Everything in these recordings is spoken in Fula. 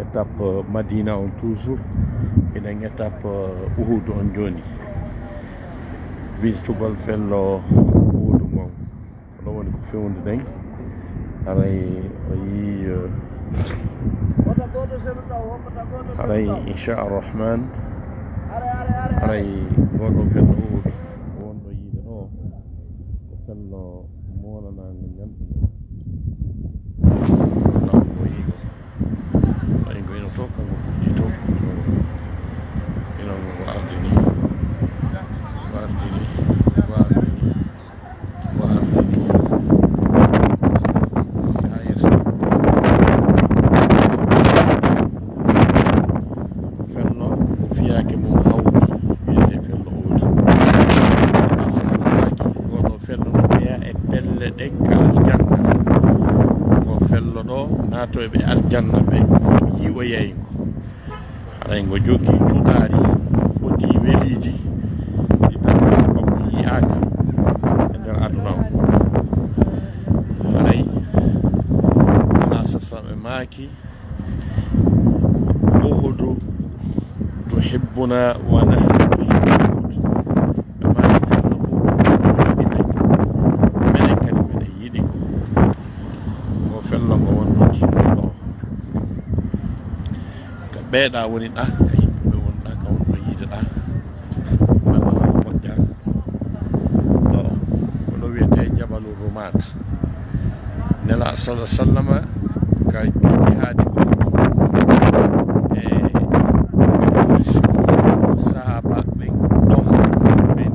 étape Madina on toujours eɗen étape Uhud on joni wisitugol fello Uhud mon ɗo woni ko fewnude ɗen haray o yi haray inchallah haray goɗo fello Uhud wonɗo yiide ɗo ko fello molanago ñamɗi ino to kanko fuɗɗi to ino ardini ha yesso fello ko fiyake mum haw wiyete fello Uhud goɗo fello no jeeya e pelle ɗen ka aljanna ko fello ɗo natoɓe aljanna ɓe yiwo yeygo haray ngo jogui cuɗari foti weliji ɗi tawa yiyaka e nder aduna o haray ala sasaɓe maaki Uhudu tuhibbuna wa nahnu tuhibbuka ɓe maaki fello minen kadi miɗen yiɗi ko fello ngo wonno jinnoɗo ɓeeɗa woni ɗa ka yimɓeɓe wonɗa ka wonɗo yiideɗa fello tan moƴƴa ɗo ko ɗo wiyete jabalu rumat nela sallah sallama ka jogi haadi e sahaba ɓen ɗon ɓen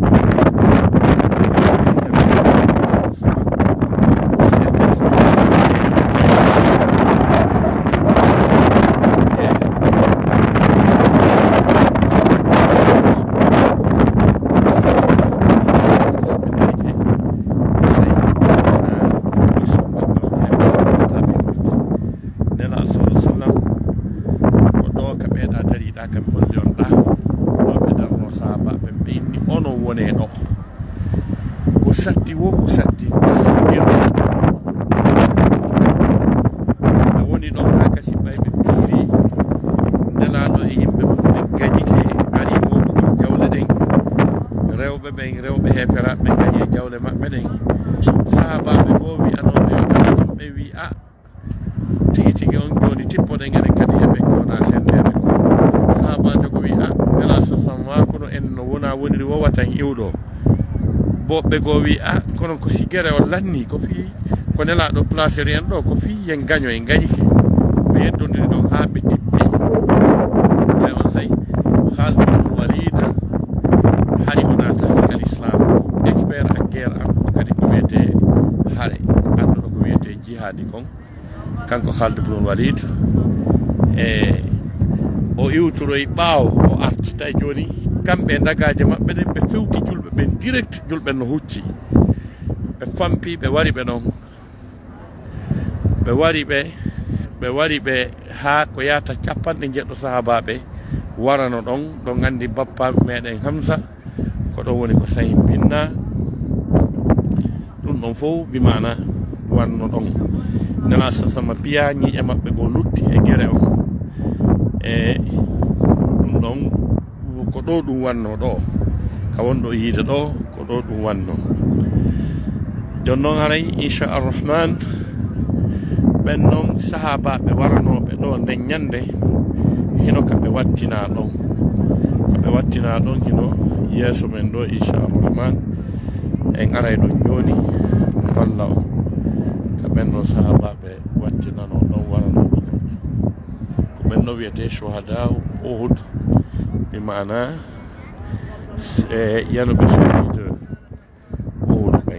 kam holli on ɗa ɗo ɓe darno sahabaɓe ɓe inni onon wone ɗo ko satti wo ko satti tadirɗo ɓe woni ɗon ha kasi ɓay ɓe piiri nelaɗo e yimɓe mum ɓe gañike ari moɗugo jawle ɗen rewɓe ɓen rewɓe heferaɓe ɓe gañi e jawle maɓɓe ɗen sahabaɓe bo wiyanoɓe yodana ɗon ɓe wi a tigi tigi on joni tippoɗen enen kadi heɓe kona sendede ko sahabajo ko wi a nela sasam wakono en no wona woniri wowatan iwɗo boɓɓe go wi a kono ko sigere o lanni ko fi ko nelaɗo placeri en ɗo ko fi yen gaño en gañike ɓe yeddodiri ɗon ha ɓe tippi e on sayi Khalid ibn Walid hari o nata al islam expert en guerre am kadi ko wiyete haare anduɗo ko wiyete jihadi kon kanko Khalid ibn Walid e o iwtoroy ɓaawo o artita joni kamɓe dagaje maɓɓe ɗen ɓe fewti julɓe ɓen direct julɓe no hucci ɓe fampi ɓe wari ɓe ɗon ɓe wari ɓe ha ko yata capanɗe jeɗɗo sahabaɓe warano ɗon ɗo gandi bappa meɗen Hamza ko ɗon woni ko sayin binna ɗum ɗon fof bimana wanno ɗon nela sasama piya ñiiƴe maɓɓe go lutti e guere on e ɗum ɗon ko ɗo ɗum wanno ɗo ka wonɗo yiide ɗo ko ɗo ɗum wanno jon noon haray inchallah ɓen noon sahabaɓe waranoɓe ɗo nden ñande hino kaɓe wattina ɗon hino yeeso men ɗo inchallah en aray ɗon joni walla o ka ɓen noon sahabaɓe wattinano ɗon waranoɓe ɗon ko ɓen no wiyete shuhada Uhud bi mana yanuɓe shahide Uhud ɓen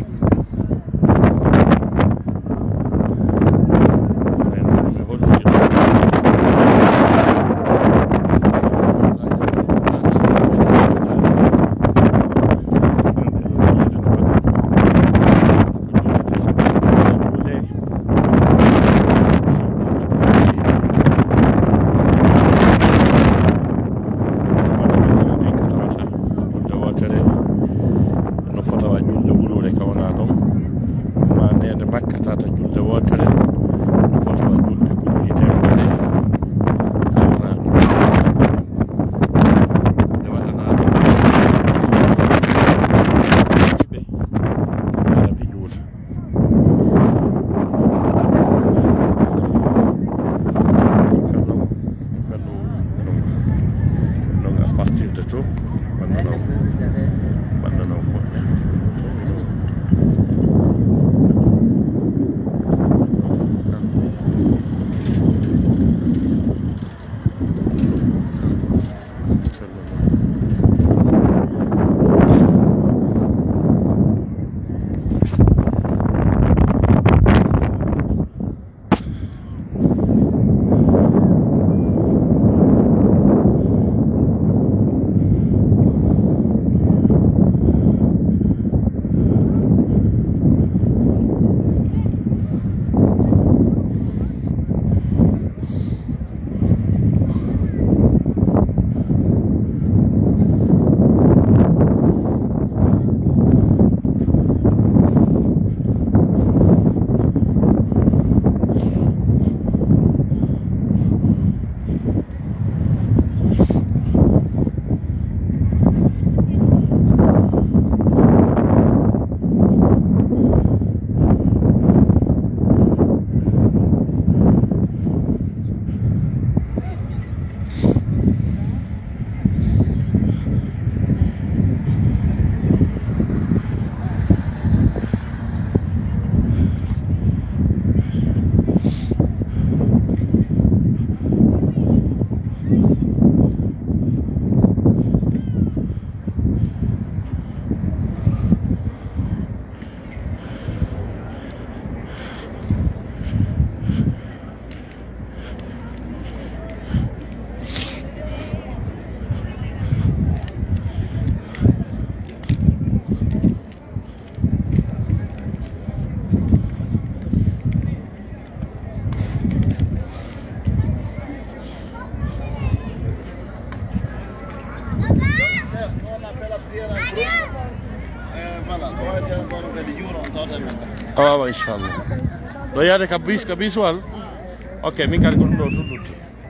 awawa inchallah ɗo yaade ka bis wal ok min kadi ko ɗum ɗo tundutti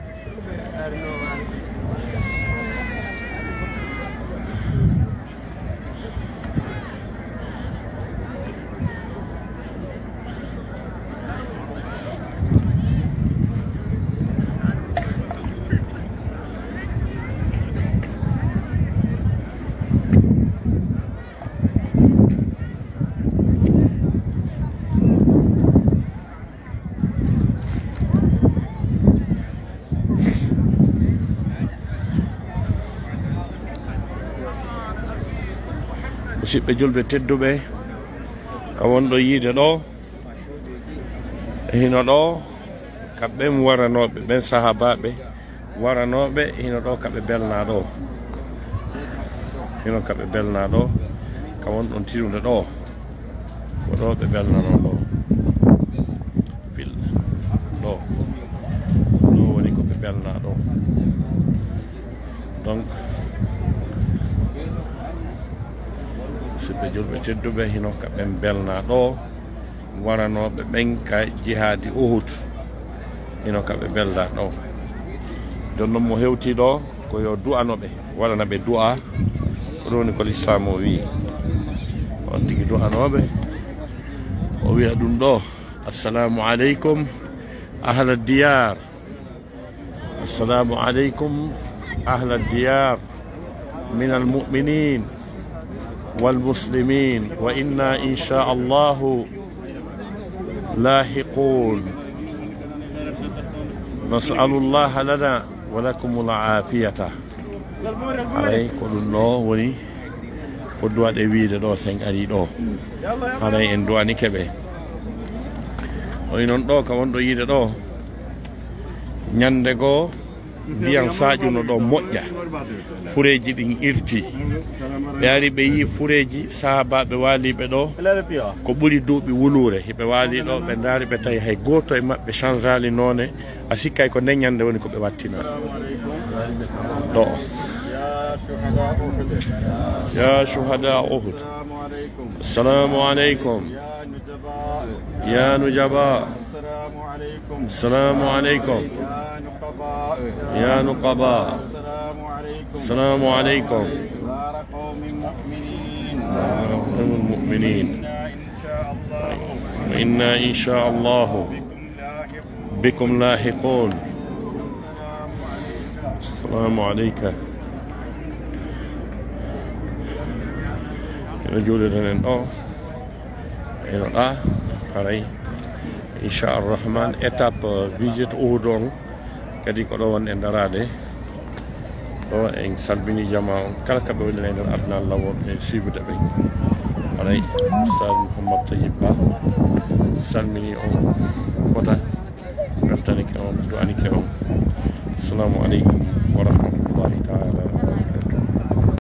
musidɓe julɓe tedduɓe a wonɗo yiide ɗo hino ɗo kamɓe waranoɓe ɓen sahabaɓe waranoɓe hino ɗo kaɓe belna ɗo hino kaɓe belna ɗo ka wonɗon tirude ɗo ko ɗo ɓe belnano ɗo fil ɗo ɗo woni ko ɓe belna ɗo donc musidɓe julɓe tedduɓe hino kaɓen belna ɗo waranoɓe ɓen ka jihadi Uhud hino kaɓe belda ɗo jon noon mo hewti ɗo ko yo du'anoɓe waɗana ɓe du'a ko ɗoni ko l'islam o wi on tigui du'anoɓe o wiya ɗum ɗo assalamu aleykum ahla diyar assalamu aleykum ahla diyar min almuminin والمسلمين وإنا إن شاء الله لاحقون نسأل الله لنا ولكم العافية علي كل الله وني قدوة ويد دو سين أري دو علي إن دواني كبه وإن دو كمان دو يد دو نياندغو ndiyan saƴuno ɗo moƴƴa fureji ɗin irti ɓe ari ɓe yi fureji sahabaɓe waliɓe ɗo ko ɓuuri duuɓi wulure hiɓe wali ɗo ɓe daari ɓe tawi hay goto e mabɓe changeali none a sikkay ko nden ñande woni ko ɓe wattina ɗo ya shuhada Uhud assalamu aleykum ya nujaba assalamu aleykum يا نقباء السلام عليكم المؤمنين وإنا إن شاء الله بكم لاحقون السلام عليك رجل لنا علي إن شاء الرحمن étape visite Uhud kadi ko ɗo won e darade ɗo en salmini jama on kala kaɓe woni e nder aduna Allah wonɓe suibude ɓe alay sal Mouhammad Tayyib Ba salmini on kota weltanike on du'anike on assalamu aleykum wa rahmatullahi taala